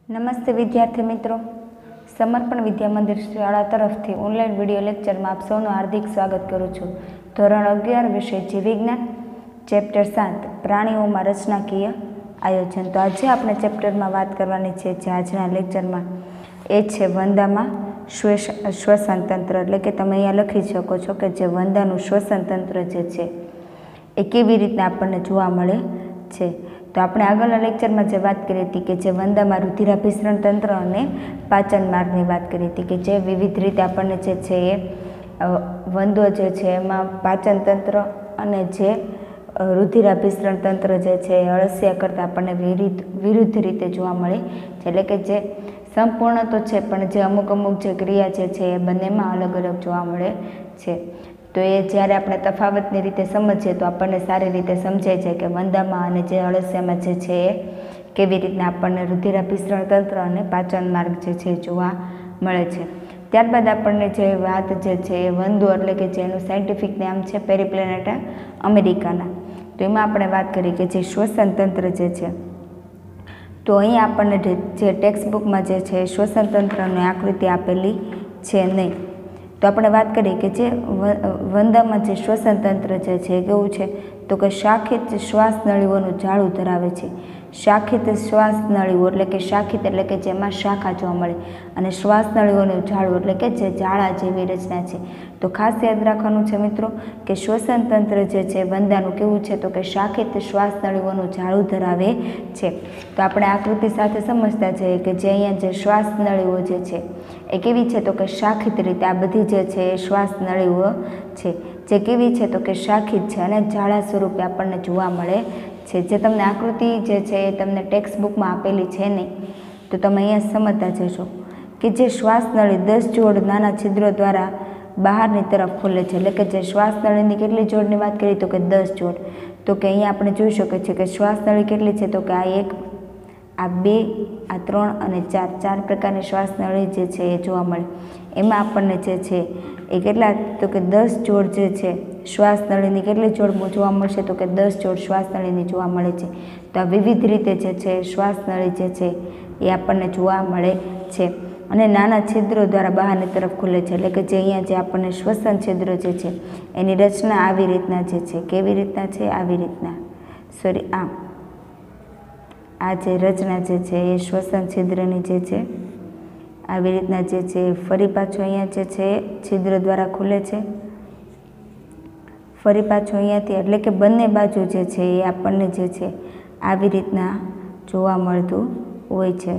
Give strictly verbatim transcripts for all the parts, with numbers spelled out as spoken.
नमस्ते विद्यार्थी मित्रों, समर्पण विद्या मंदिर शाळा तरफथी ऑनलाइन विडियो लेक्चर में आप सौનું हार्दिक स्वागत करूँ छूँ। धोरण अगियार विषय जीव विज्ञान चेप्टर सात प्राणीओं में रचनाकीय आयोजन। तो आज आपणे चेप्टर में बात करवानी छे जे आजना लेक्चर में ए छे वंदामां श्वेस श्वसन तंत्र। एटले के तमे अहींया लखी शको छो कि जे वंदानुं श्वसन तंत्र जे छे ए केवी रीतना आपणने जोवा मळे छे। तो आपणे आगळना लेक्चर में जे बात करी हती कि जे वंदामां रुधिराभिसरण तंत्र अने पाचन मार्गनी बात करी हती कि जे विविध रीते आपणने जे छे ए वंदो जे छे एमां पाचन तंत्र अने जे रुधिराभिसरण तंत्र जे छे अळसिया करता आपणने विरुद्ध विरुद्ध रीते जोवा मळे छे। एटले के जे संपूर्ण तो छे पण जे अमुक अमुक जे क्रिया जे छे ए बंनेमां अलग अलग जोवा मळे छे। तो ये ज्यारे आपणे तफावतनी रीते समजीए तो आपणने सारी रीते समजाय छे कि वंदामां अने जे अळसियामां जे छे केवी रीतना आपणने रुधिराभिसरण तंत्र अने पाचन मार्ग जे छे जोवा मळे छे। त्यारबाद आपणने जे वात जे छे वंदो एटले के जेनुं साइंटिफिक नाम छे पेरिप्लेनेटा अमेरिकाना। तो एमां आपणे वात करी कि जे श्वसन तंत्र जे छे तो अहीं आपणने जे टेक्स्टबुक में जे छे श्वसन तंत्रनी आकृति आपेली छे नहीं। तो आपणे बात करिए कि जे वंदामां जे श्वसन तंत्र जे छे केवुं छे तो कि शाखित श्वास नळीओनुं जाळुं धरावे छे। शाखित श्वास नळीओ एटले कि शाखित एटले कि जेमां शाखा जोवा मळे अने श्वास नळीओनुं जाळुं एटले कि जे जाळा जेवी रचना छे। तो खास याद राखवानुं छे मित्रों कि श्वसन तंत्र जे छे वंदानुं केवुं छे तो कि शाखित श्वास नळीओनुं जाळुं धरावे छे। तो आपणे आकृति साथे समजता जईए कि जे अहींया जे श्वास नळीओ जे छे ए केवी छे तो कि शाखित रीते आ बधी जे छे श्वास नळीओ छे जे केवी छे तो कि शाखित छे अने जाळा स्वरूपे आपणने जोवा मळे छे। जे तमने आकृति जे छे ए तमने टेक्स्टबुक में आपेली छे नहीं। तो तमे अहींया समजता जशो कि जे श्वास नळी दस जोड़ नाना छिद्रों द्वारा बहारनी तरफ खुले छे। एटले कि जे श्वास नळीनी केटली जोड़नी बात करीए तो कि दस जोड़। तो कि अहींया आपणे जोई शकीए छीए कि श्वास नळी केटली छे तो कि आ एक आ बे आ त्रण अने चार चार प्रकारनी श्वास नळी जे छे ए जोवा मळे। एमां आपणने जे छे ए केटला तो कि दस जोड़ जे छे श्वास नळीनी केटली जोड़ जोवा मळशे तो कि दस जोड़ श्वास नळीनी जोवा मळे छे। तो आ विविध रीते जे छे श्वास नळी जे छे ए आपणने जोवा मळे छे अने नाना छिद्रो द्वारा बहारनी तरफ खुले छे। एटले कि जे अहींया जे आपणने श्वसन छिद्र जे छे एनी रचना आवी रीतना जे छे केवी रीतना छे आवी रीतना सॉरी आ आ जे रचना जे छे ए श्वसन छिद्रनी जे छे आवी रीतना जे छे फरी पाछो अहींया जे छे छिद्र द्वारा खुले छे। फरी पाछो अहींयाथी एटले कि बंने बाजू जे छे ए आपणने जे छे आवी रीतना जोवा मळतुं होय छे।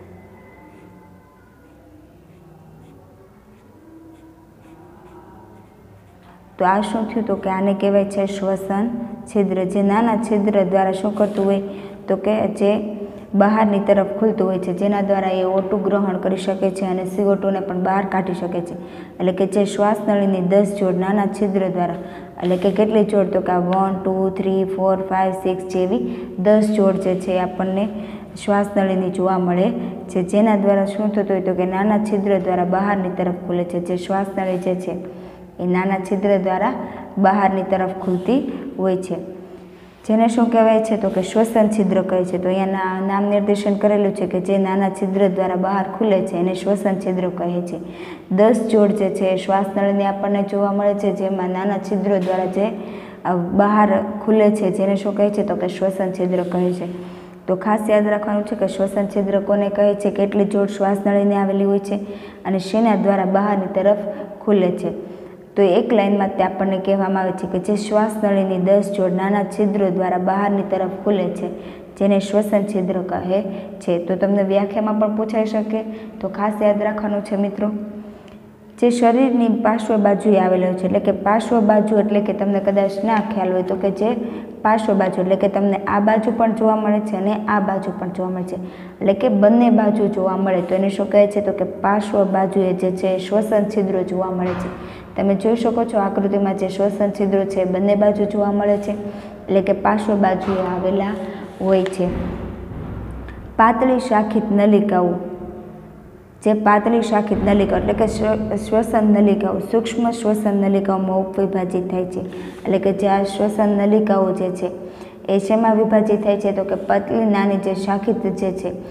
तो आ शुं थयुं तो कि आने कहेवाय छे श्वसन छिद्र। जे नाना छिद्र द्वारा शुं करतुं होय तो कि जे बहारनी तरफ खुलतुं होय छे जेना द्वारा ए ओ टू ग्रहण करी शके छे अने सी ओ टू ने पण बहार काढी शके छे। एटले कि जे श्वास नळीनी दस जोड़ नाना छिद्र द्वारा एटले कि केटली जोड़ तो कि one two three four five six जेवी दस जोड़ जे छे आपणने श्वास नळीनी जोवा मळे छे। जेना द्वारा शुं थतुं होय तो कि नाना छिद्र द्वारा बहारनी तरफ खुले छे। जे श्वास नळी जे छे ए नाना छिद्र द्वारा बहारनी तरफ खुलती होय छे जेने शुं कहेवाय छे तो कि श्वसन छिद्र कहे छे। तो अहींया नाम निर्देशन करेलुं छे कि जे नाना छिद्र द्वारा बहार खुले छे एने श्वसन छिद्र कहे छे। दस जोड़ जे छे श्वास नळीनी आपणने जोवा मळे छे जेमां नाना छिद्र द्वारा जे बहार खुले छे जेने शुं कहे छे तो कि श्वसन छिद्र कहे छे। तो खास याद राखवानुं छे कि श्वसन छिद्र कोने कहे छे केटली जोड़ श्वास नळीने आवेली होय छे अने शेना द्वारा बहारनी तरफ खुले छे। तो एक लाइन में आपने कहेवामां आवे छे कि जे श्वास नळीनी दस जोड़ नाना छिद्रो द्वारा बहारनी तरफ खुले छे जेने श्वसन छिद्र कहे छे। तो तमने व्याख्यामां पण पूछाई शके। तो खास याद राखवानुं छे मित्रों जे शरीरनी पार्श्व बाजुए आवेलो छे एटले कि पार्श्व बाजू एटले कि तमने कदाच ना ख्याल होय तो कि जे पार्श्व बाजू एटले कि तमने आ बाजू पण जोवा मळे छे अने आ बाजू पण जोवा मळे छे एटले कि बंने बाजू जोवा मळे तो एने शुं कहे छे तो कि पार्श्व बाजुए जे छे श्वसन छिद्रो जोवा मळे छे। तमे जोई शको छो आकृतिमां जे श्वसन छिद्रो छे बंने बाजू जोवा मळे छे एटले कि पार्श्व बाजुए आवेला होय छे। पातળી शाखित नलिकाओ जे पातળી शाखित नलिका एटले कि श्वसन नलिकाओ सूक्ष्म श्वसन नलिकाओमां उपविभाजित थाय छे। एटले कि जे आ श्वसन नलिकाओ जे छे ए शेमां विभाजित थाय छे तो कि पतली नानी जे शाखित जे छे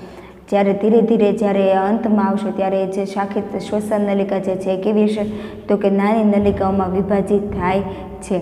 જ્યારે ધીરે ધીરે જ્યારે અંતમાં આવશે ત્યારે જે શાખિત શ્વસન નલિકા જે છે એ કેવી હશે તો કે નાની નલિકાઓમાં વિભાજિત થાય છે,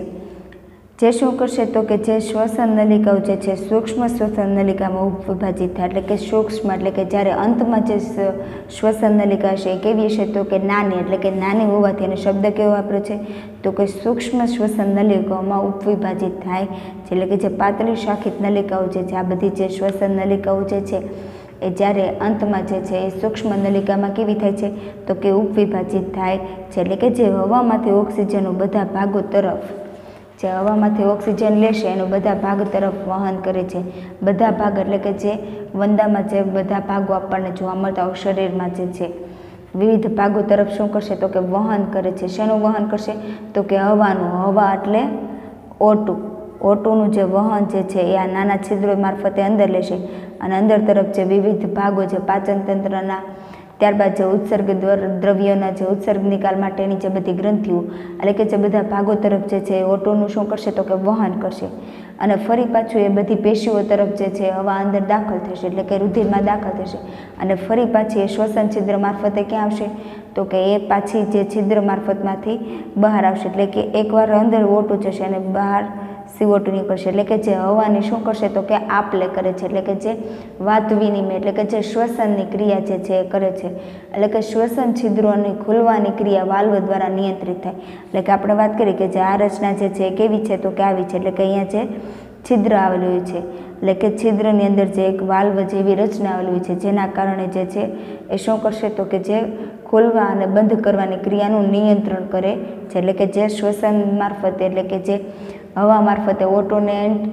જે શું કરશે તો કે જે શ્વસન નલિકાઓ જે છે સૂક્ષ્મ શ્વસન નલિકામાં વિભાજિત થાય, એટલે કે સૂક્ષ્મ એટલે કે જ્યારે અંતમાં જે શ્વસન નલિકા હશે એ કેવી હશે તો કે નાની, એટલે કે નાની હોવાથી એને શબ્દ કેવો વાપર્યો છે તો કે સૂક્ષ્મ શ્વસન નલિકાઓમાં ઉપવિભાજિત થાય છે, એટલે કે જે પાતળી શાખિત નલિકાઓ જે છે આ બધી જે શ્વસન નલિકાઓ જે છે એ જ્યારે અંતમાં જે છે એ સૂક્ષ્મ નલિકામાં કેવી થાય છે તો કે ઉપવિભાજિત થાય છે, એટલે કે જે હવામાંથી ઓક્સિજનો બધા ભાગો તરફ જે હવામાંથી ઓક્સિજન લેશે એનો બધા ભાગ તરફ વહન કરે છે, બધા ભાગ એટલે કે જે વંદામાં જે બધા ભાગો આપણને જોવા મળતા હોય શરીરમાં જે છે વિવિધ ભાગો તરફ શું કરશે તો કે વહન કરે છે, શેનું વહન કરશે તો કે હવાનું, હવા એટલે ઓટું, ઓટુનું જે વહન જે છે એ આ નાના છિદ્રો મારફતે અંદર લેશે અને અંદર તરફ જે વિવિધ ભાગો છે પાચન તંત્રના, ત્યારબાદ જે ઉત્સર્ગ દ્રવ્યોના જે ઉત્સર્ગ નિકાલ માટેની જે બધી ગ્રંથિઓ એટલે કે જે બધા ભાગો તરફ જે છે એ ઓટોનું શું કરશે તો કે વહન કરશે અને ફરી પાછું એ બધી પેશીઓ તરફ જે છે હવા અંદર દાખલ થશે, એટલે કે રુધિરમાં દાખલ થશે અને ફરી પાછી એ શ્વસન છિદ્ર મારફતે ક્યાં આવશે તો કે એ પાછી જે છિદ્ર મારફતમાંથી બહાર આવશે, એટલે કે એકવાર અંદર ઓટું જશે અને બહાર સીઓ ટુ નીકળશે, એટલે કે જે હવાની શું કરશે તો કે આપ લે કરે છે, એટલે કે જે વાત વિનિમય એટલે કે જે શ્વસનની ક્રિયા જે છે એ કરે છે, એટલે કે શ્વસન છિદ્રોની ખુલવાની ક્રિયા વાલ્વ દ્વારા નિયંત્રિત થાય, એટલે કે આપણે વાત કરીએ કે જે આ રચના જે છે એ કેવી છે તો કે આવી છે, એટલે કે અહીંયા જે છિદ્ર આવેલું હોય છે એટલે કે છિદ્રની અંદર જે એક વાલ્વ જેવી રચના આવેલી હોય છે જેના કારણે જે છે એ શું કરશે તો કે જે ખોલવા અને બંધ કરવાની ક્રિયાનું નિયંત્રણ કરે છે, એટલે કે જે શ્વસન મારફતે એટલે કે જે હવા મારફતે ઓટોને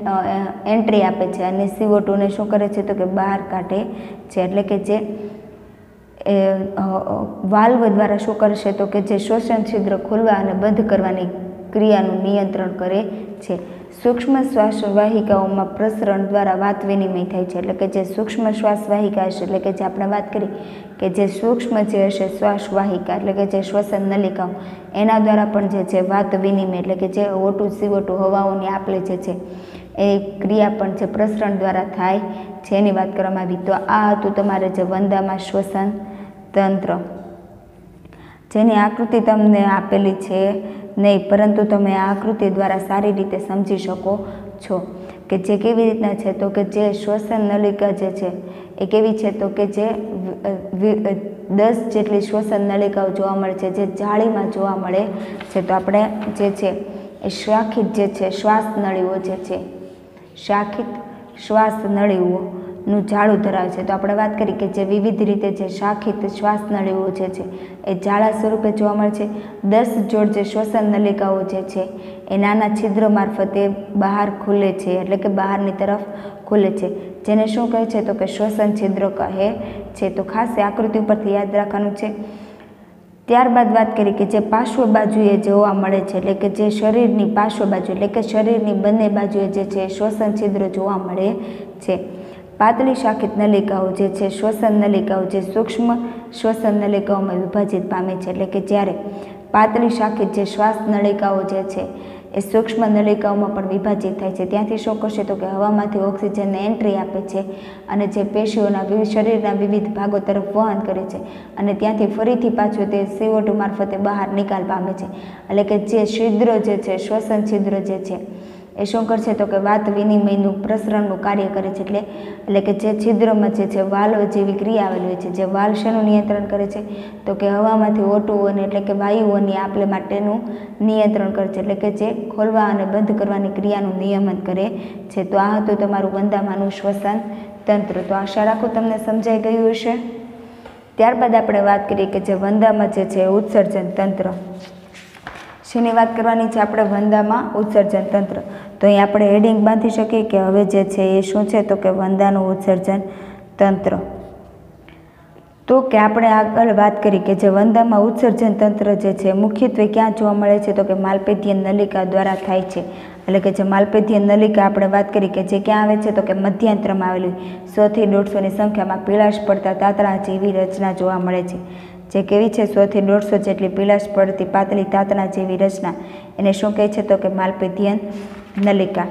એન્ટ્રી આપે છે અને સીઓ ટુને શું કરે છે તો કે બહાર કાઢે છે, એટલે કે જે વાલ્વ દ્વારા શું કરશે તો કે જે શ્વસન છિદ્ર ખોલવા અને બંધ કરવાની ક્રિયાનું નિયંત્રણ કરે છે. સૂક્ષ્મ શ્વાસ વાહિકાઓમાં પ્રસરણ દ્વારા વાત વિનિમય થાય છે, એટલે કે જે સૂક્ષ્મ શ્વાસ વાહિકા હશે એટલે કે જે આપણે વાત કરી કે જે સૂક્ષ્મ જે હશે શ્વાસ વાહિકા એટલે કે જે શ્વસન નલિકાઓ એના દ્વારા પણ જે છે વાત વિનિમય એટલે કે જે O two C O two હવાઓની આપલે જે છે એ ક્રિયા પણ છે પ્રસરણ દ્વારા થાય છે એની વાત કરવામાં આવી. તો આ હતું તમારે જે વંદામાં શ્વસન તંત્ર, જેની આકૃતિ તમને આપેલી છે નહીં, પરંતુ તમે આ આકૃતિ દ્વારા સારી રીતે સમજી શકો છો કે જે કેવી રીતના છે તો કે જે શ્વસન નલિકા જે છે એ કેવી છે તો કે જે દસ જેટલી શ્વસન નલિકાઓ જોવા મળે છે જે જાળીમાં જોવા મળે છે. તો આપણે જે છે એ શાખિત જે છે શ્વાસ નળીઓ જે છે શાખિત શ્વાસ નળીઓ નું જાળું ધરાવે છે. તો આપણે વાત કરી કે જે વિવિધ રીતે જે શાખિત શ્વાસ નળીઓ જે છે એ જાળા સ્વરૂપે જોવા મળે છે. દસ જોડ જે શ્વસન નલિકાઓ જે છે એ નાના છિદ્ર મારફતે બહાર ખુલે છે એટલે કે બહારની તરફ ખુલે છે, જેને શું કહે છે તો કે શ્વસન છિદ્ર કહે છે. તો ખાસ આકૃતિ ઉપરથી યાદ રાખવાનું છે. ત્યારબાદ વાત કરી કે જે પાર્શ્વ બાજુએ જોવા મળે છે એટલે કે જે શરીરની પાર્શ્વ બાજુ એટલે કે શરીરની બંને બાજુએ જે છે શ્વસન છિદ્ર જોવા મળે છે. પાતળી શાખિત નલિકાઓ જે છે શ્વસન નલિકાઓ જે સૂક્ષ્મ શ્વસન નલિકાઓમાં વિભાજિત પામે છે, એટલે કે જ્યારે પાતળી શાખિત જે શ્વાસ નલિકાઓ જે છે એ સૂક્ષ્મ નલિકાઓમાં પણ વિભાજિત થાય છે, ત્યાંથી શું કરશે તો કે હવામાંથી ઓક્સિજનને એન્ટ્રી આપે છે અને જે પેશીઓના વિવિધ શરીરના વિવિધ ભાગો તરફ વહન કરે છે અને ત્યાંથી ફરીથી પાછું તે સી ઓ ટુ મારફતે બહાર નિકાલ પામે છે, એટલે કે જે છિદ્ર જે છે શ્વસન છિદ્ર જે છે એ શું કરશે તો કે વાત વિનિમયનું પ્રસરણનું કાર્ય કરે છે. એટલે એટલે કે જે છિદ્રમાં જે છે વાલ્વ જેવી ક્રિયા આવેલી હોય છે, જે વાલ્વ શેનું નિયંત્રણ કરે છે તો કે હવામાંથી ઓટુઓને એટલે કે વાયુઓની આપલે માટેનું નિયંત્રણ કરે છે, એટલે કે જે ખોલવા અને બંધ કરવાની ક્રિયાનું નિયમન કરે છે. તો આ હતું તમારું વંદામાંનું શ્વસન તંત્ર. તો આશા રાખું તમને સમજાઈ ગયું હશે. ત્યારબાદ આપણે વાત કરીએ કે જે વંદામાં જે છે ઉત્સર્જન તંત્ર, શેની વાત કરવાની છે આપણે વંદામાં ઉત્સર્જન તંત્ર. તો અહીં આપણે હેડિંગ બાંધી શકીએ કે હવે જે છે એ શું છે તો કે વંદાનું ઉત્સર્જન તંત્ર. તો કે આપણે આગળ વાત કરી કે જે વંદામાં ઉત્સર્જન તંત્ર જે છે મુખ્યત્વે ક્યાં જોવા મળે છે તો કે માલપેધ્ય નલિકા દ્વારા થાય છે, એટલે કે જે માલપેધ્ય નલિકા આપણે વાત કરી કે જે ક્યાં આવે છે તો કે મધ્યાંતરમાં આવેલી સો થી દોઢસોની સંખ્યામાં પીળાશ પડતા તાતણા જેવી રચના જોવા મળે છે. જે કેવી છે સો થી દોઢસો જેટલી પીળાશ પડતી પાતળી તાતણા જેવી રચના એને શું કહે છે તો કે માલપેધ્ય નલિકા.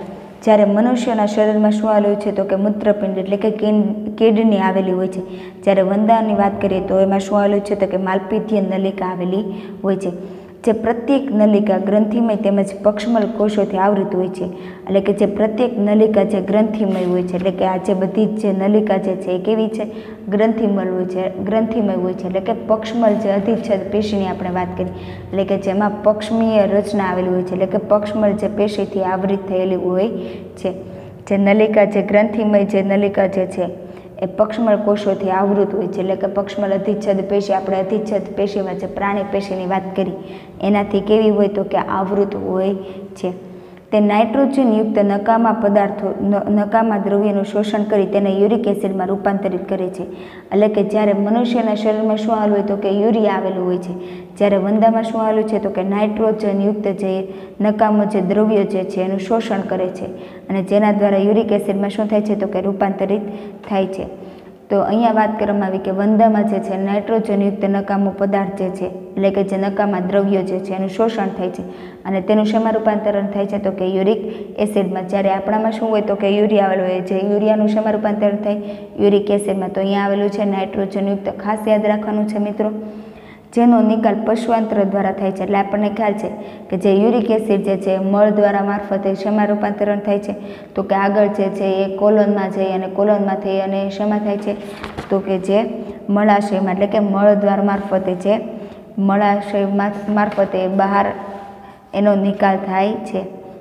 જ્યારે મનુષ્યના શરીરમાં શું આવેલું છે તો કે મૂત્રપિંડ એટલે કે કિડની આવેલી હોય છે. જ્યારે વંદાની વાત કરીએ તો એમાં શું આવેલું છે તો કે માલપીતીય નલિકા આવેલી હોય છે, જે પ્રત્યેક નલિકા ગ્રંથિમય તેમજ પક્ષમલ કોષોથી આવૃત હોય છે. એટલે કે જે પ્રત્યેક નલિકા જે ગ્રંથિમય હોય છે, એટલે કે આ જે બધી જ જે નલિકા જે છે એ કેવી છે, ગ્રંથિમલ હોય છે, ગ્રંથિમય હોય છે. એટલે કે પક્ષમલ જે અધિચ્છદ પેશીની આપણે વાત કરી, એટલે કે જેમાં પક્ષમીય રચના આવેલી હોય છે, એટલે કે પક્ષમલ જે પેશીથી આવૃત થયેલી હોય છે. જે નલિકા જે ગ્રંથિમય જે નલિકા જે છે એ પક્ષમલ કોષોથી આવૃત હોય છે. એટલે કે પક્ષમલ અધિચ્છદ પેશી, આપણે અધિચ્છદ પેશીમાં જે પ્રાણી પેશીની વાત કરી એનાથી કેવી હોય તો કે આવૃત હોય છે. તે નાઇટ્રોજનયુક્ત નકામા પદાર્થો નકામા દ્રવ્યનું શોષણ કરી તેને યુરિક એસિડમાં રૂપાંતરિત કરે છે. એટલે કે જ્યારે મનુષ્યના શરીરમાં શું આવેલું હોય તો કે યુરિયા આવેલું હોય છે, જ્યારે વંદામાં શું આવેલું છે તો કે નાઇટ્રોજનયુક્ત જે નકામો જે દ્રવ્યો જે છે એનું શોષણ કરે છે અને જેના દ્વારા યુરિક એસિડમાં શું થાય છે તો કે રૂપાંતરિત થાય છે. તો અહીંયા વાત કરવામાં આવી કે વંદામાં જે છે નાઇટ્રોજનયુક્ત નકામો પદાર્થ જે છે, એટલે કે જે નકામા દ્રવ્યો જે છે એનું શોષણ થાય છે અને તેનું શેમાં રૂપાંતરણ થાય છે તો કે યુરિક એસિડમાં. જ્યારે આપણામાં શું હોય તો કે યુરિયા આવેલું હોય છે, યુરિયાનું શેમાં રૂપાંતરણ થાય, યુરિક એસિડમાં. તો અહીંયા આવેલું છે નાઇટ્રોજનયુક્ત. ખાસ યાદ રાખવાનું છે મિત્રો, જેનો નિકાલ પશ્વાંતર દ્વારા થાય છે. એટલે આપણને ખ્યાલ છે કે જે યુરિક એસિડ જે છે મળ દ્વારા મારફતે શેમાં રૂપાંતરણ થાય છે તો કે આગળ જે છે એ કોલોનમાં જઈ અને કોલોનમાંથી અને શેમાં થાય છે તો કે જે મળાશયમાં, એટલે કે મળ દ્વાર મારફતે જે મળાશય મારફતે બહાર એનો નિકાલ થાય છે.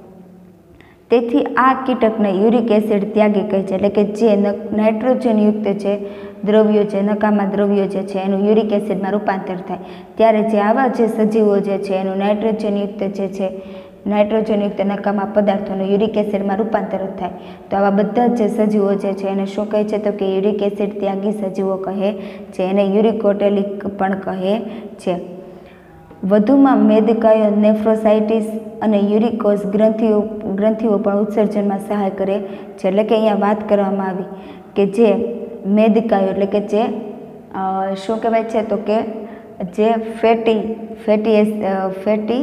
તેથી આ કીટકને યુરિક એસિડ ત્યાગી કહે છે. એટલે કે જે નાઇટ્રોજનયુક્ત છે દ્રવ્યો છે, નકામા દ્રવ્યો જે છે એનું યુરિક એસિડમાં રૂપાંતર થાય ત્યારે જે આવા જે સજીવો જે છે એનું નાઇટ્રોજનયુક્ત જે છે નાઇટ્રોજનયુક્ત નકામા પદાર્થોનું યુરિક એસિડમાં રૂપાંતર થાય. તો આવા બધા જ જે સજીવો જે છે એને શું કહે છે તો કે યુરિક એસિડ ત્યાગી સજીવો કહે છે. એને યુરિકોટેલિક પણ કહે છે. વધુમાં મેદકાયો નેફ્રોસાઇટિસ અને યુરિકોઝ ગ્રંથિઓ ગ્રંથિઓ પણ ઉત્સર્જનમાં સહાય કરે છે. એટલે કે અહીંયા વાત કરવામાં આવી કે જે મેદકાયો એટલે કે જે શું કહેવાય છે તો કે જે ફેટી ફેટી ફેટી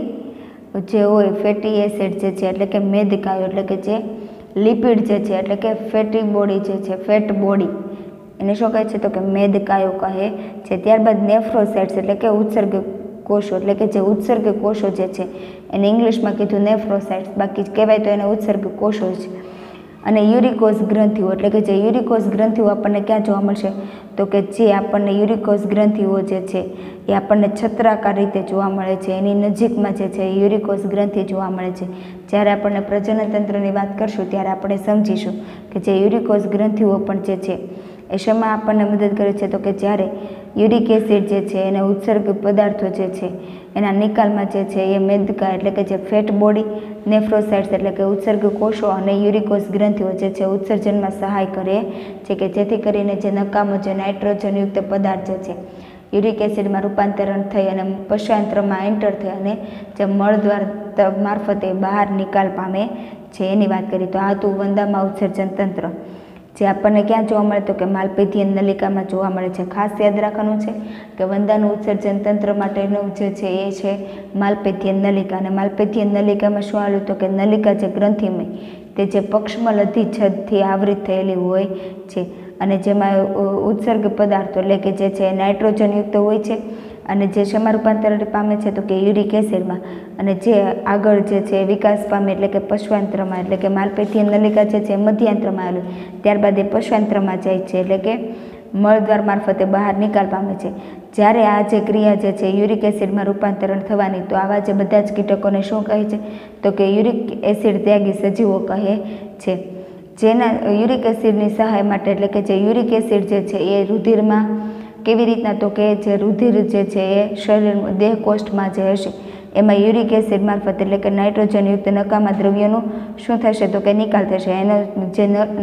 જે હોય ફેટી એસિડ જે છે, એટલે કે મેદકાયો એટલે કે જે લિપિડ જે છે, એટલે કે ફેટી બોડી જે છે, ફેટ બોડી એને શું કહે છે તો કે મેદકાયો કહે છે. ત્યારબાદ નેફ્રોસાઇટ્સ એટલે કે ઉત્સર્ગ કોષો, એટલે કે જે ઉત્સર્ગ કોષો જે છે એને ઇંગ્લિશમાં કીધું નેફ્રોસાઇટ્સ, બાકી કહેવાય તો એને ઉત્સર્ગ કોષો છે. અને યુરિકોઝ ગ્રંથિઓ એટલે કે જે યુરિકોઝ ગ્રંથિઓ આપણને ક્યાં જોવા મળશે તો કે જે આપણને યુરિકોઝ ગ્રંથિઓ જે છે એ આપણને છત્રાકાર રીતે જોવા મળે છે. એની નજીકમાં જે છે યુરિકોઝ ગ્રંથિ જોવા મળે છે. જ્યારે આપણને પ્રજનન તંત્રની વાત કરશું ત્યારે આપણે સમજીશું કે જે યુરિકોઝ ગ્રંથિઓ પણ જે છે એ શેમાં આપણને મદદ કરે છે તો કે જ્યારે યુરિક એસિડ જે છે એને ઉત્સર્ગ પદાર્થો જે છે એના નિકાલમાં જે છે એ મેદકા એટલે કે જે ફેટ બોડી, નેફ્રોસાઇટ્સ એટલે કે ઉત્સર્ગ કોષો અને યુરિકોઝ ગ્રંથિઓ જે છે ઉત્સર્જનમાં સહાય કરે છે કે જેથી કરીને જે નકામો જે નાઇટ્રોજનયુક્ત પદાર્થ જે છે યુરિક એસિડમાં રૂપાંતરણ થઈ અને પશ્ચાંતરમાં એન્ટર થઈ અને જે મળદ્વાર મારફતે બહાર નિકાલ પામે છે એની વાત કરી. તો આ હતું વંદામાં ઉત્સર્જન તંત્ર, જે આપણને ક્યાં જોવા મળે તો કે માલપેથીય નલિકામાં જોવા મળે છે. ખાસ યાદ રાખવાનું છે કે વંદાનું ઉત્સર્જન તંત્ર માટેનું જે છે એ છે માલપેથીય નલિકા. અને માલપેથીય નલિકામાં શું આવ્યું તો કે નલિકા જે ગ્રંથિમય તે જે પક્ષમલ અધિચ્છદથી આવૃત થયેલી હોય છે અને જેમાં ઉત્સર્ગ પદાર્થો એટલે કે જે છે નાઇટ્રોજનયુક્ત હોય છે અને જે શેમાં રૂપાંતર પામે છે તો કે યુરિક એસિડમાં. અને જે આગળ જે છે વિકાસ પામે એટલે કે પશ્વાંતરમાં, એટલે કે માલપેથીય નલિકા જે છે મધ્યાંત્રમાં આવેલું, ત્યારબાદ એ પશ્વાંતરમાં જાય છે એટલે કે મળદ્વાર મારફતે બહાર નિકાલ પામે છે. જ્યારે આ જે ક્રિયા જે છે યુરિક એસિડમાં રૂપાંતરણ થવાની, તો આવા જે બધા જ કીટકોને શું કહે છે તો કે યુરિક એસિડ ત્યાગી સજીવો કહે છે. જેના યુરિક એસિડની સહાય માટે એટલે કે જે યુરિક એસિડ જે છે એ રુધિરમાં કેવી રીતના તો કે જે રુધિર જે છે એ શરીર દેહ કોષ્ઠમાં જે હશે એમાં યુરિક એસિડ મારફત એટલે કે નાઇટ્રોજનયુક્ત નકામા દ્રવ્યોનું શું થશે તો કે નિકાલ થશે. એનો જે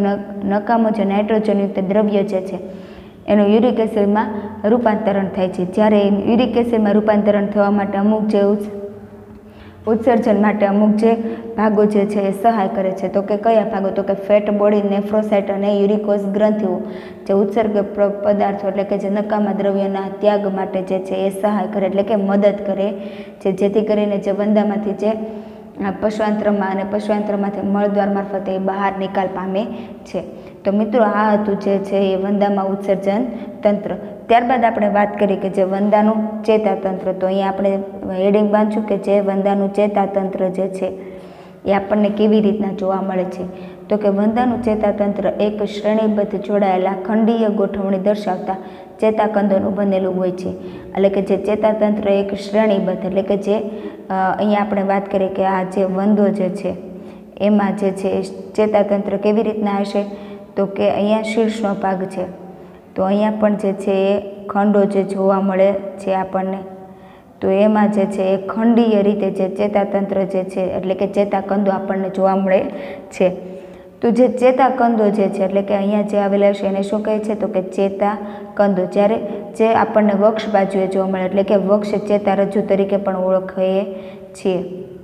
નકામો જે નાઇટ્રોજનયુક્ત દ્રવ્ય જે છે એનું યુરિક એસિડમાં રૂપાંતરણ થાય છે. જ્યારે યુરિક એસિડમાં રૂપાંતરણ થવા માટે અમુક જે ઉત્સર્જન માટે અમુક જે ભાગો જે છે એ સહાય કરે છે. તો કે કયા ભાગો તો કે ફેટ બોડી, નેફ્રોસાઇટ અને યુરિકોઝ ગ્રંથિઓ જે ઉત્સર્ગ પદાર્થો એટલે કે જે નકામા દ્રવ્યોના ત્યાગ માટે જે છે એ સહાય કરે એટલે કે મદદ કરે છે, જેથી કરીને જે વંદામાંથી જે પશ્વાંતરમાં અને પશ્વાંતરમાંથી મળદ્વાર મારફતે બહાર નિકાલ પામે છે. તો મિત્રો આ હતું જે છે એ વંદામાં ઉત્સર્જન તંત્ર. ત્યારબાદ આપણે વાત કરીએ કે જે વંદાનું ચેતાતંત્ર. તો અહીંયા આપણે હેડિંગ બાંધ્યું કે જે વંદાનું ચેતાતંત્ર જે છે એ આપણને કેવી રીતના જોવા મળે છે. તો કે વંદાનું ચેતાતંત્ર એક શ્રેણીબદ્ધ જોડાયેલા ખંડીય ગોઠવણી દર્શાવતા ચેતાકંદોનું બનેલું હોય છે. એટલે કે જે ચેતાતંત્ર એક શ્રેણીબદ્ધ એટલે કે જે અહીંયા આપણે વાત કરીએ કે આ જે વંદો જે છે એમાં જે છે એ ચેતાતંત્ર કેવી રીતના હશે. તો કે અહીંયા શીર્ષનો ભાગ છે તો અહીંયા પણ જે છે એ ખંડો જે જોવા મળે છે આપણને. તો એમાં જે છે એ ખંડીય રીતે જે ચેતાતંત્ર જે છે એટલે કે ચેતાકંદો આપણને જોવા મળે છે. તો જે ચેતાકંદો જે છે એટલે કે અહીંયા જે આવેલા છે એને શું કહે છે તો કે ચેતાકંદો. જ્યારે જે આપણને વક્ષ બાજુએ જોવા મળે એટલે કે વક્ષ ચેતા રજ્જુ તરીકે પણ ઓળખીએ છીએ.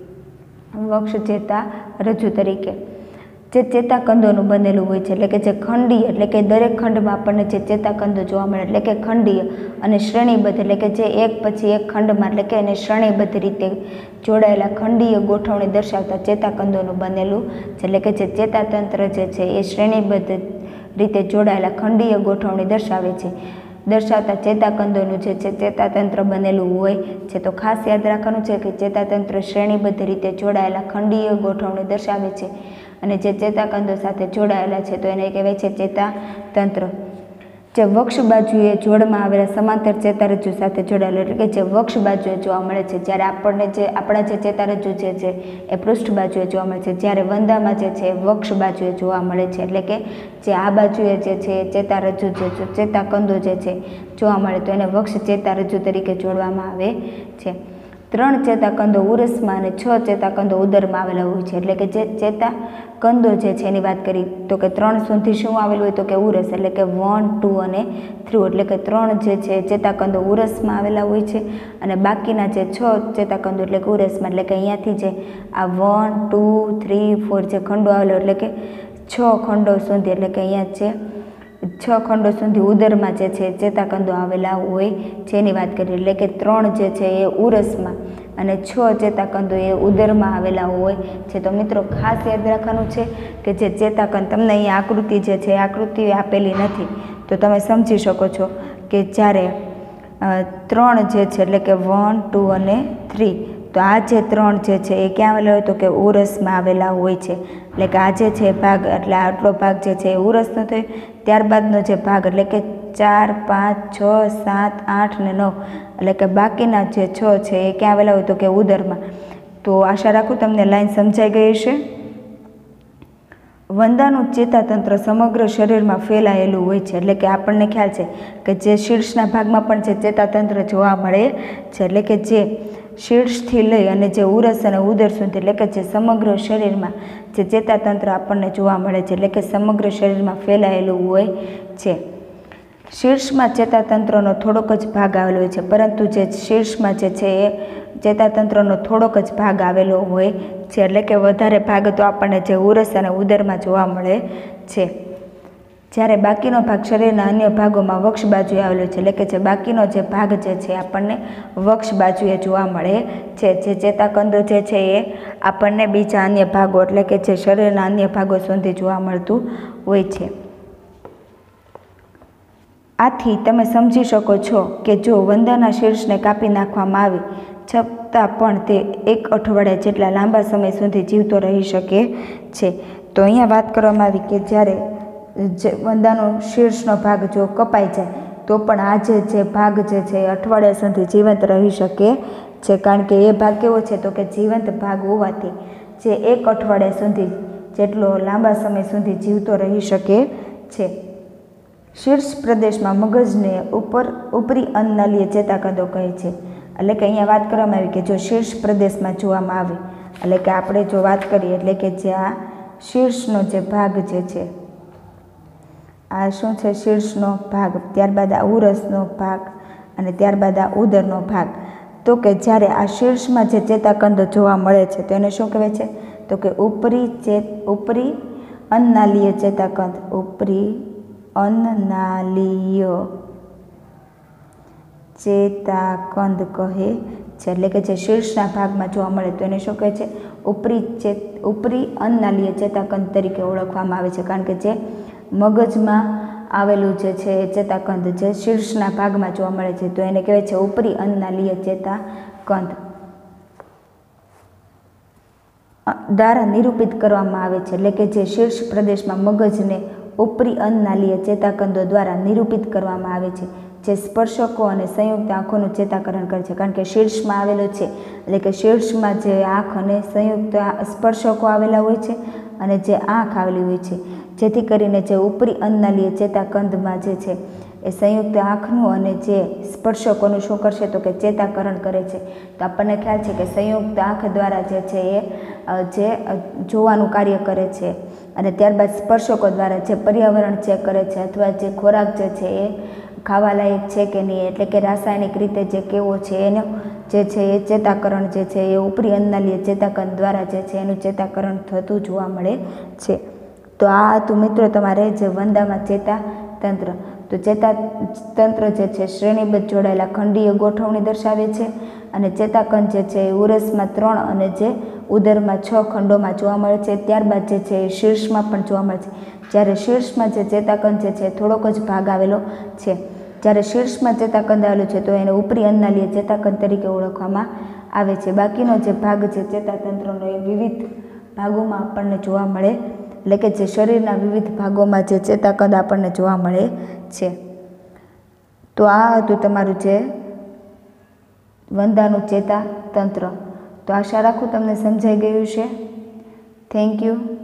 વક્ષ ચેતા રજ્જુ તરીકે જે ચેતાકંદોનું બનેલું હોય છે એટલે કે જે ખંડીય એટલે કે દરેક ખંડમાં આપણને જે ચેતાકંદો જોવા મળે એટલે કે ખંડીય અને શ્રેણીબદ્ધ એટલે કે જે એક પછી એક ખંડમાં એટલે કે એને શ્રેણીબદ્ધ રીતે જોડાયેલા ખંડીય ગોઠવણી દર્શાવતા ચેતાકંદોનું બનેલું છે. એટલે કે જે ચેતાતંત્ર જે છે એ શ્રેણીબદ્ધ રીતે જોડાયેલા ખંડીય ગોઠવણી દર્શાવે છે દર્શાવતા ચેતાકંદોનું જે છે ચેતાતંત્ર બનેલું હોય છે. તો ખાસ યાદ રાખવાનું છે કે ચેતાતંત્ર શ્રેણીબદ્ધ રીતે જોડાયેલા ખંડીય ગોઠવણી દર્શાવે છે અને જે ચેતાકંદો સાથે જોડાયેલા છે તો એને કહેવાય છે ચેતાતંત્ર. જે વક્ષ બાજુએ જોડમાં આવેલા સમાંતર ચેતારજ્જુ સાથે જોડાયેલું એટલે કે જે વક્ષ બાજુએ જોવા મળે છે. જ્યારે આપણને જે આપણા જે ચેતારજ્જુ જે છે એ પૃષ્ઠ બાજુએ જોવા મળે છે, જ્યારે વંદામાં જે છે એ વક્ષ બાજુએ જોવા મળે છે. એટલે કે જે આ બાજુએ જે છે ચેતારજ્જુ જે ચેતાકંદો જે છે જોવા મળે તો એને વક્ષ ચેતારજ્જુ તરીકે જોડવામાં આવે છે. ત્રણ ચેતાકંદો ઉરસમાં અને છ ચેતાકંદો ઉદરમાં આવેલા હોય છે. એટલે કે જે ચેતાકંદો જે છે એની વાત કરી તો કે ત્રણ સુધી શું આવેલું હોય તો કે ઉરસ એટલે કે વન ટુ અને થ્રી એટલે કે ત્રણ જે છે ચેતાકંદો ઉરસમાં આવેલા હોય છે અને બાકીના જે છ ચેતાકંદો એટલે કે ઉરસમાં એટલે કે અહીંયાથી જે આ વન ટુ થ્રી ફોર જે ખંડો આવેલો એટલે કે છ ખંડો સુધી એટલે કે અહીંયા છે છ ખંડો સુધી ઉદરમાં જે છે ચેતાકંદો આવેલા હોય છે એની વાત કરીએ. એટલે કે ત્રણ જે છે એ ઉરસમાં અને છ ચેતાકંદો એ ઉદરમાં આવેલા હોય છે. તો મિત્રો ખાસ યાદ રાખવાનું છે કે જે ચેતાકંદ તમને અહીંયા આકૃતિ જે છે આકૃતિ આપેલી નથી તો તમે સમજી શકો છો કે જ્યારે ત્રણ જે છે એટલે કે વન ટુ અને થ્રી તો આ જે ત્રણ જે છે એ ક્યાં આવેલા હોય તો કે ઉરસમાં આવેલા હોય છે. એટલે કે આ જે છે ભાગ એટલે આટલો ભાગ જે છે એ ઉરસનો થયો. ત્યારબાદનો જે ભાગ એટલે કે ચાર પાંચ છ સાત આઠ ને નવ એટલે કે બાકીના જે છ છે એ ક્યાં આવેલા હોય તો કે ઉદરમાં. તો આશા રાખું તમને લાઈન સમજાઈ ગઈ હશે. વંદાનું ચેતાતંત્ર સમગ્ર શરીરમાં ફેલાયેલું હોય છે. એટલે કે આપણને ખ્યાલ છે કે જે શીર્ષના ભાગમાં પણ જે ચેતાતંત્ર જોવા મળે છે. એટલે કે જે શીર્ષથી લઈ અને જે ઉરસ અને ઉદર સુધી એટલે કે જે સમગ્ર શરીરમાં જે ચેતાતંત્ર આપણને જોવા મળે છે એટલે કે સમગ્ર શરીરમાં ફેલાયેલું હોય છે. શીર્ષમાં ચેતાતંત્રનો થોડોક જ ભાગ આવેલો હોય છે પરંતુ જે શીર્ષમાં જે છે એ ચેતાતંત્રનો થોડોક જ ભાગ આવેલો હોય છે. એટલે કે વધારે ભાગ તો આપણને જે ઉરસ અને ઉદરમાં જોવા મળે છે. જ્યારે બાકીનો ભાગ શરીરના અન્ય ભાગોમાં વક્ષ બાજુએ આવેલો છે. એટલે કે જે બાકીનો જે ભાગ જે છે આપણને વક્ષ બાજુએ જોવા મળે છે. જે ચેતાકંદો જે છે એ આપણને બીજા અન્ય ભાગો એટલે કે જે શરીરના અન્ય ભાગો સુધી જોવા મળતું હોય છે. આથી તમે સમજી શકો છો કે જો વંદાના શીર્ષને કાપી નાખવામાં આવે છતાં પણ તે એક અઠવાડિયા જેટલા લાંબા સમય સુધી જીવતો રહી શકે છે. તો અહીંયા વાત કરવામાં આવી કે જ્યારે જે વંદાનો શીર્ષનો ભાગ જો કપાઈ જાય તો પણ આ જે જે ભાગ જે છે એ અઠવાડિયા સુધી જીવંત રહી શકે છે. કારણ કે એ ભાગ કેવો છે તો કે જીવંત ભાગ હોવાથી જે એક અઠવાડિયા સુધી જેટલો લાંબા સમય સુધી જીવતો રહી શકે છે. શીર્ષ પ્રદેશમાં મગજને ઉપર ઉપરી અન્નનાલીય ચેતાકંદો કહે છે. એટલે કે અહીંયા વાત કરવામાં આવી કે જો શીર્ષ પ્રદેશમાં જોવામાં આવે એટલે કે આપણે જો વાત કરીએ એટલે કે જે આ શીર્ષનો જે ભાગ જે છે આ શું છે શીર્ષનો ભાગ, ત્યારબાદ આ ઉરસનો ભાગ અને ત્યારબાદ આ ઉદરનો ભાગ. તો કે જ્યારે આ શીર્ષમાં જે ચેતાકંદો જોવા મળે છે તો એને શું કહેવાય છે તો કે ઉપરી ચેત ઉપરી અન્નનાલીય ચેતાકંદ ઉપરી અન્નનાલીય ચેતાકંદ કહે છે, એટલે કે જે શીર્ષના ભાગમાં જોવા મળે તો એને શું કહે છે? ઉપરી ચેત ઉપરી અન્નનાલીય ચેતાકંદ તરીકે ઓળખવામાં આવે છે, કારણ કે જે મગજમાં આવેલું જે છે એ ચેતાકંદ જે શીર્ષના ભાગમાં જોવા મળે છે તો એને કહેવાય છે ઉપરી અન્નનાલીય ચેતાકંદ દ્વારા નિરૂપિત કરવામાં આવે છે, એટલે કે જે શીર્ષ પ્રદેશમાં મગજને ઉપરી અન્નનાલીય ચેતાકંદો દ્વારા નિરૂપિત કરવામાં આવે છે, જે સ્પર્શકો અને સંયુક્ત આંખોનું ચેતાકરણ કરે છે, કારણ કે શીર્ષમાં આવેલો છે, એટલે કે શીર્ષમાં જે આંખ અને સંયુક્ત સ્પર્શકો આવેલા હોય છે અને જે આંખ આવેલી હોય છે, જેથી કરીને જે ઉપરી અન્નનાલીય ચેતાકંદમાં જે છે એ સંયુક્ત આંખનું અને જે સ્પર્શકોનું શું કરશે તો કે ચેતાકરણ કરે છે. તો આપણને ખ્યાલ છે કે સંયુક્ત આંખ દ્વારા જે છે એ જે જોવાનું કાર્ય કરે છે અને ત્યારબાદ સ્પર્શકો દ્વારા જે પર્યાવરણ ચેક કરે છે અથવા જે ખોરાક જે છે એ ખાવાલાયક છે કે નહીં, એટલે કે રાસાયણિક રીતે જે કેવો છે એનો જે છે એ ચેતાકરણ જે છે એ ઉપરી અન્નનાલીય ચેતાકંદ દ્વારા જે છે એનું ચેતાકરણ થતું જોવા મળે છે. તો આ હતું મિત્રો તમારે જે વંદામાં ચેતાતંત્ર. તો ચેતાતંત્ર જે છે શ્રેણીબદ્ધ જોડાયેલા ખંડીય ગોઠવણી દર્શાવે છે અને ચેતાકંદ જે છે એ ઉરસમાં ત્રણ અને જે ઉદરમાં છ ખંડોમાં જોવા મળે છે. ત્યારબાદ જે છે એ શીર્ષમાં પણ જોવા મળે છે, જ્યારે શીર્ષમાં જે ચેતાકંદ જે છે થોડોક જ ભાગ આવેલો છે. જ્યારે શીર્ષમાં ચેતાકંદ આવેલું છે તો એને ઉપરી અન્નનાલીય ચેતાકંદ તરીકે ઓળખવામાં આવે છે. બાકીનો જે ભાગ છે ચેતાતંત્રનો એ વિવિધ ભાગોમાં આપણને જોવા મળે, એટલે કે જે શરીરના વિવિધ ભાગોમાં જે ચેતાકંદ આપણને જોવા મળે છે. તો આ હતું તમારું જે વંદાનું ચેતાતંત્ર. તો આશા રાખું તમને સમજાઈ ગયું છે. Thank you.